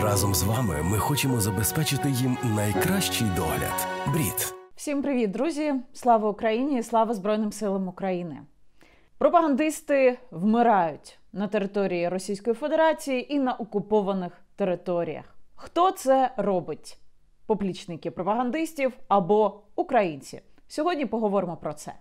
Разом з вами ми хочемо забезпечити їм найкращий догляд. Брід. Всім привіт, друзі! Слава Україні і слава Збройним силам України! Пропагандисти вмирають на території Російської Федерації і на окупованих територіях. Хто це робить? Поплічники пропагандистів або українці? Сьогодні поговоримо про це.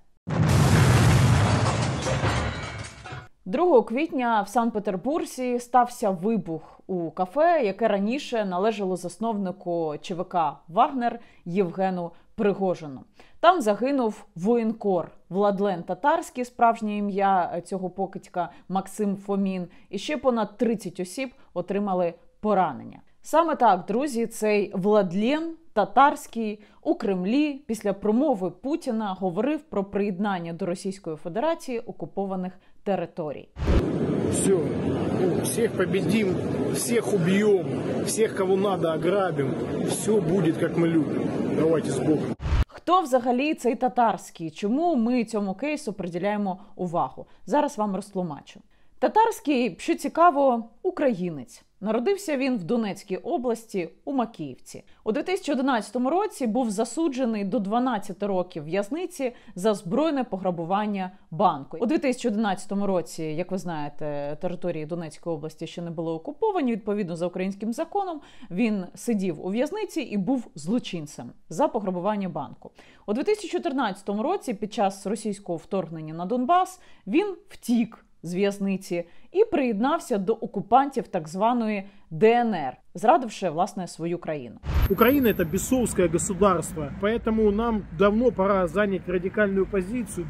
2 квітня в Санкт-Петербурзі стався вибух у кафе, яке раніше належало засновнику ЧВК «Вагнер» Євгену Пригожину. Там загинув воєнкор Владлен Татарський, справжнє ім'я цього покидька Максим Фомін, і ще понад 30 осіб отримали поранення. Саме так, друзі, цей Владлен Татарський у Кремлі після промови Путіна говорив про приєднання до Російської Федерації окупованих територій. Все, всіх победим, всіх уб'ємо, всіх, кого надо, ограбимо. Все буде, як ми любимо. Давайте з Богом. Хто взагалі цей Татарський? Чому ми цьому кейсу приділяємо увагу? Зараз вам розтлумачу. Татарський, що цікаво, українець. Народився він в Донецькій області у Макіївці. У 2011 році був засуджений до 12 років в'язниці за збройне пограбування банку. У 2011 році, як ви знаєте, території Донецької області ще не були окуповані. Відповідно, за українським законом, він сидів у в'язниці і був злочинцем за пограбування банку. У 2014 році, під час російського вторгнення на Донбас, він втік з в'язниці і приєднався до окупантів так званої ДНР, зрадивши, власне, свою країну. Украина – это бесовское государство, поэтому нам давно пора занять радикальную позицию,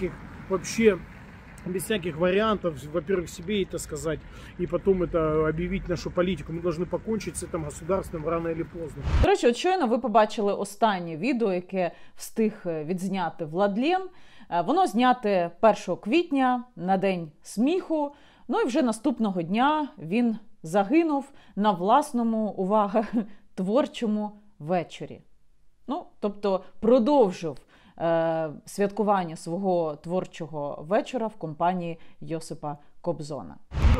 без всяких вариантов, во-первых, себе это сказать, и потом это объявить нашу политику. Мы должны покончить с этим государством рано или поздно. До речі, от щойно ви побачили останнє відео, яке встиг відзняти Владлен. Воно зняте 1 квітня на День сміху, ну і вже наступного дня він загинув на власному, увага, творчому вечорі. Ну, тобто продовжив святкування свого творчого вечора в компанії Йосипа Кобзона.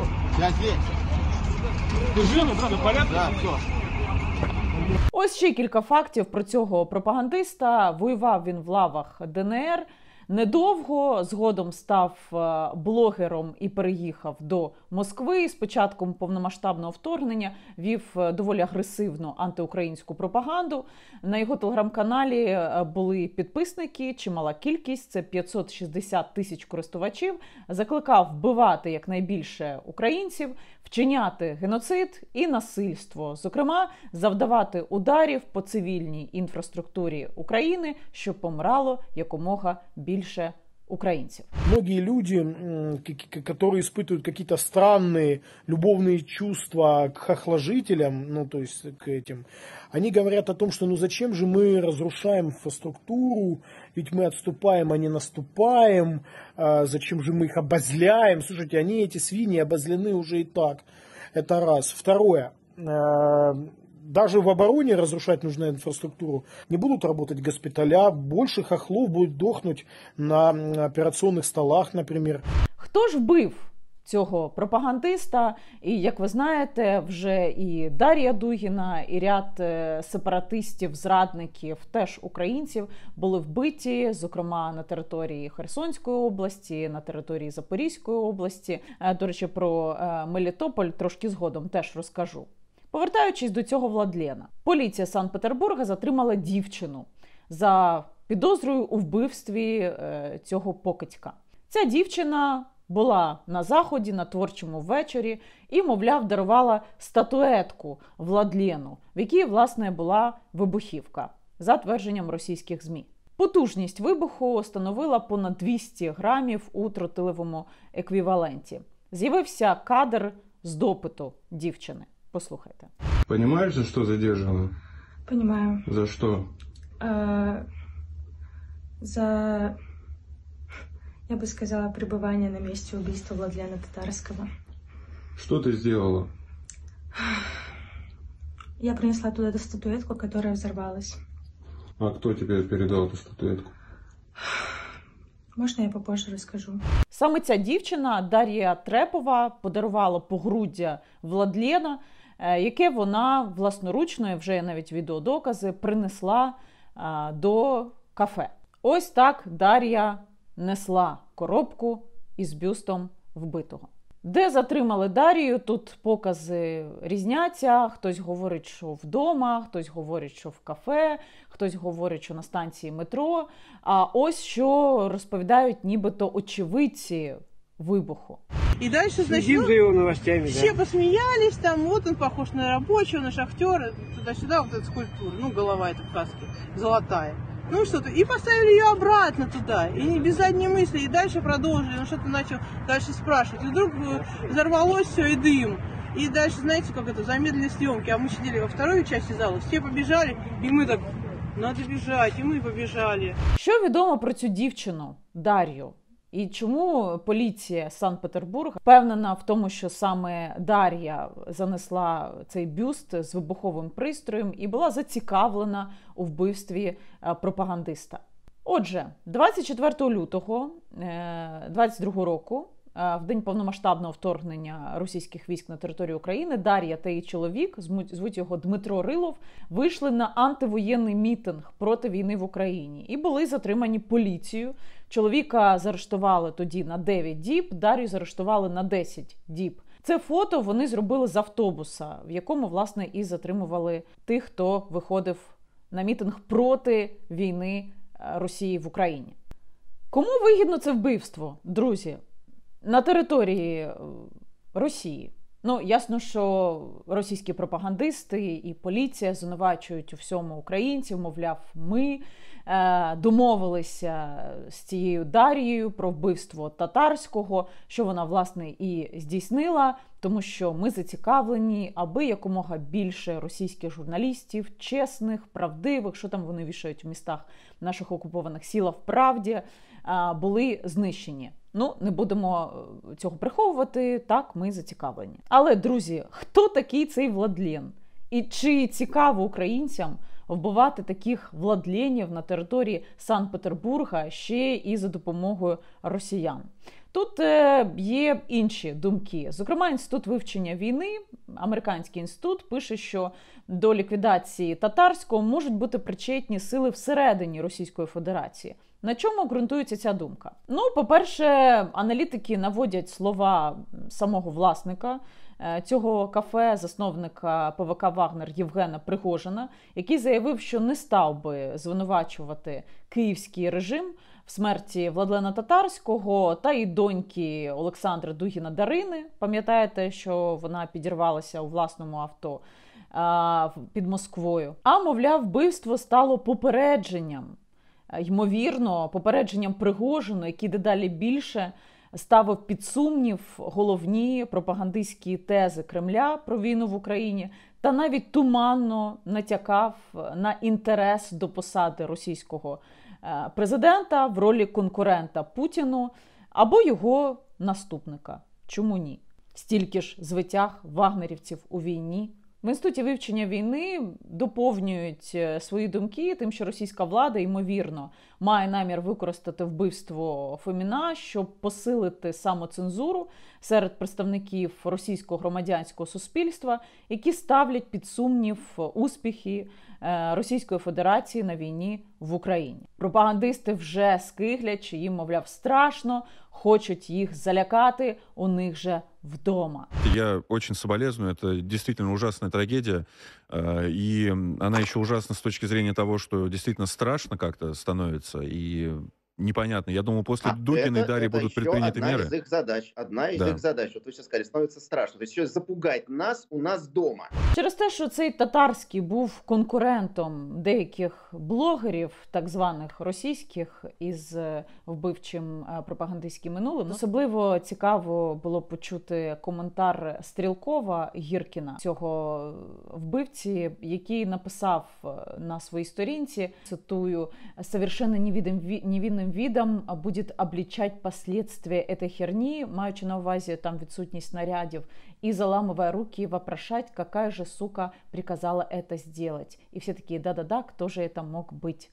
Ось ще кілька фактів про цього пропагандиста. Воював він в лавах ДНР. Недовго, згодом став блогером і переїхав до Москви. З початком повномасштабного вторгнення вів доволі агресивну антиукраїнську пропаганду. На його телеграм-каналі були підписники, чимала кількість, це 560 тисяч користувачів. Закликав вбивати якнайбільше українців, вчиняти геноцид і насильство. Зокрема, завдавати ударів по цивільній інфраструктурі України, щоб помирало якомога більше українців. Многие люди, которые испытывают какие-то странные любовные чувства к хохложителям, ну то есть к этим, они говорят о том, что ну зачем же мы разрушаем инфраструктуру, ведь мы отступаем, а не наступаем, зачем же мы их обозляем. Слушайте, они, эти свиньи, обозлены уже и так. Это раз. Второе. Даже в обороне разрушать нужную инфраструктуру не будут работать госпиталя, больше хохлов будет дохнуть на операционных столах, например. Хто ж вбив цього пропагандиста? І, як ви знаєте, вже і Дар'я Дугіна, і ряд сепаратистів, зрадників, теж українців, були вбиті, зокрема, на території Херсонської області, на території Запорізької області. До речі, про Мелітополь трошки згодом теж розкажу. Повертаючись до цього Владлена, поліція Санкт-Петербурга затримала дівчину за підозрою у вбивстві цього покидька. Ця дівчина була на заході, на творчому вечорі і, мовляв, дарувала статуетку Владлену, в якій, власне, була вибухівка, за твердженням російських ЗМІ. Потужність вибуху становила понад 200 грамів у тротиловому еквіваленті. З'явився кадр з допиту дівчини. Послухайте. Понимаешь, за что задержана? Понимаю. За что? Я бы сказала, пребывание на месте убийства Владлена Татарского. Что ты сделала? Я принесла туда эту статуэтку, которая взорвалась. А кто тебе передал эту статуэтку? Можна я попозже розкажу? Саме ця дівчина, Дар'я Трепова, подарувала погруддя Владлена яке вона власноручно, вже є навіть відеодокази, принесла до кафе. Ось так Дар'я несла коробку із бюстом вбитого. Де затримали Дар'ю, тут покази різняться. Хтось говорить, що вдома, хтось говорить, що в кафе, хтось говорить, що на станції метро. А ось що розповідають нібито очевидці вибуху. И дальше, значит, за его новостями, все посмеялись, там, вот он похож на рабочего, на шахтера, туда-сюда, вот эта скульптура, ну, голова эта в каске, золотая. Ну, что-то, и поставили ее обратно туда, и без задней мысли, и дальше продолжили, ну, что-то начал дальше спрашивать, и вдруг взорвалось все, и дым. И дальше, знаете, как это, замедлили съемки, а мы сидели во второй части зала, все побежали, и мы так, надо бежать, и мы побежали. Що відомо про цю дівчину Дар'ю? І чому поліція Санкт-Петербурга впевнена в тому, що саме Дар'я занесла цей бюст з вибуховим пристроєм і була зацікавлена у вбивстві пропагандиста? Отже, 24 лютого 2022 року, в день повномасштабного вторгнення російських військ на територію України, Дар'я та її чоловік, звуть його Дмитро Рилов, вийшли на антивоєнний мітинг проти війни в Україні і були затримані поліцією. Чоловіка заарештували тоді на 9 діб, Дар'ю заарештували на 10 діб. Це фото вони зробили з автобуса, в якому, власне, і затримували тих, хто виходив на мітинг проти війни Росії в Україні. Кому вигідно це вбивство, друзі? На території Росії. Ну, ясно, що російські пропагандисти і поліція звинувачують у всьому українців, мовляв, ми домовилися з цією Дар'єю про вбивство Татарського, що вона, власне, і здійснила, тому що ми зацікавлені, аби якомога більше російських журналістів, чесних, правдивих, що там вони вішають у містах наших окупованих сіла в правді, були знищені. Ну, не будемо цього приховувати, так, ми зацікавлені. Але, друзі, хто такий цей Владлен? І чи цікаво українцям вбивати таких Владленів на території Санкт-Петербурга ще і за допомогою росіян? Тут є інші думки. Зокрема, Інститут вивчення війни, американський інститут, пише, що до ліквідації Татарського можуть бути причетні сили всередині Російської Федерації. На чому ґрунтується ця думка? Ну, по-перше, аналітики наводять слова самого власника цього кафе, засновника ПВК «Вагнер» Євгена Пригожина, який заявив, що не став би звинувачувати київський режим в смерті Владлена Татарського та і доньки Олександра Дугіна Дарини. Пам'ятаєте, що вона підірвалася у власному авто під Москвою. А, мовляв, вбивство стало попередженням. Ймовірно, попередженням Пригожину, який дедалі більше ставив під сумнів головні пропагандистські тези Кремля про війну в Україні та навіть туманно натякав на інтерес до посади російського президента в ролі конкурента Путіну або його наступника. Чому ні? Стільки ж звитяг вагнерівців у війні. В Інституті вивчення війни доповнюють свої думки тим, що російська влада, ймовірно, має намір використати вбивство Фоміна, щоб посилити самоцензуру серед представників російського громадянського суспільства, які ставлять під сумнів успіхи Російської Федерації на війні в Україні. Пропагандисти вже скиглять, що їм, мовляв, страшно, хочуть їх залякати у них же вдома. Я очень соболезную, это действительно ужасная трагедия, и она еще ужасна с точки зрения того, что действительно страшно как-то становится, и непонятно. Я думаю, после Дугиной и Дарьи будут предприняты меры. Одна из их задач, их задач, вот вы сейчас сказали, становится страшно. То есть еще запугать нас у нас дома. Через те, що цей Татарський був конкурентом деяких блогерів, так званих російських, із вбивчим пропагандистським минулим, особливо цікаво було почути коментар Стрілкова Гіркіна, цього вбивці, який написав на своїй сторінці, цитую, «Совершенно невинным видом будет обличать последствия этой херни», маючи на увазі там відсутність снарядів, и заламывая руки вопрошать, какая же сука приказала это сделать. І всі такі, да-да-да, хто же это мог бути?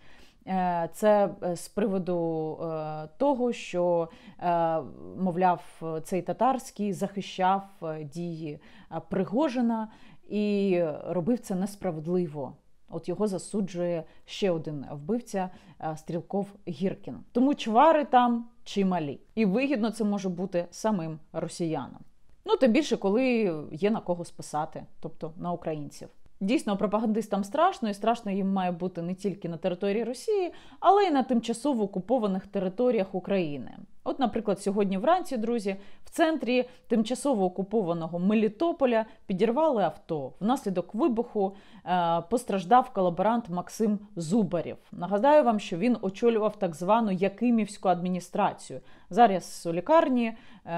Це з приводу того, що, мовляв, цей Татарський захищав дії Пригожина і робив це несправедливо. От його засуджує ще один вбивця Стрілков Гіркін. Тому чвари там чималі. І вигідно це може бути самим росіянам. Ну, тим більше, коли є на кого списати, тобто на українців. Дійсно, пропагандистам страшно, і страшно їм має бути не тільки на території Росії, але й на тимчасово окупованих територіях України. От, наприклад, сьогодні вранці, друзі, в центрі тимчасово окупованого Мелітополя підірвали авто. Внаслідок вибуху постраждав колаборант Максим Зубарєв. Нагадаю вам, що він очолював так звану Якимівську адміністрацію. Зараз у лікарні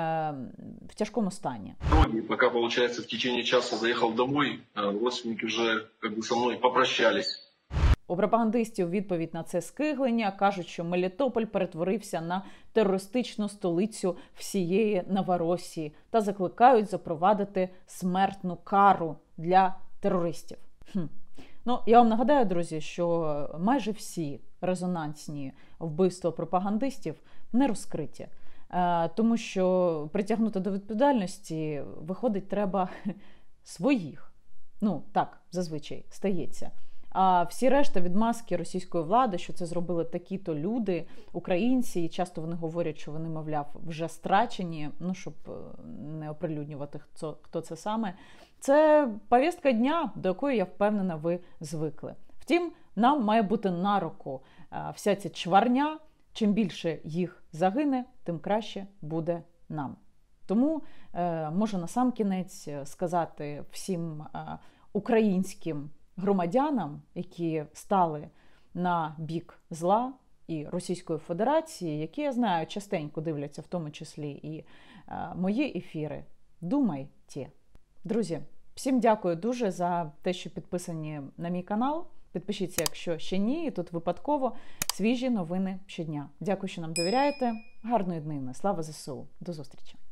в тяжкому стані. Пока, получается, в течение часа заехал домой, родственники вже со мною попрощались. У пропагандистів відповідь на це скиглення кажуть, що Мелітополь перетворився на терористичну столицю всієї Новоросії та закликають запровадити смертну кару для терористів. Ну, я вам нагадаю, друзі, що майже всі резонансні вбивства пропагандистів не розкриті. Тому що притягнути до відповідальності, виходить, треба своїх. Ну, так, зазвичай стається. А всі решта відмазки російської влади, що це зробили такі-то люди, українці, і часто вони говорять, що вони, мовляв, вже страчені, ну, щоб не оприлюднювати, хто це саме. Це повістка дня, до якої, я впевнена, ви звикли. Втім, нам має бути на руку вся ця чварня. Чим більше їх загине, тим краще буде нам. Тому можу насамкінець сказати всім українським громадянам, які стали на бік зла і Російської Федерації, які, я знаю, частенько дивляться, в тому числі і мої ефіри, думайте. Друзі, всім дякую дуже за те, що підписані на мій канал. Підпишіться, якщо ще ні, і тут випадково свіжі новини щодня. Дякую, що нам довіряєте. Гарної днини. Слава ЗСУ. До зустрічі.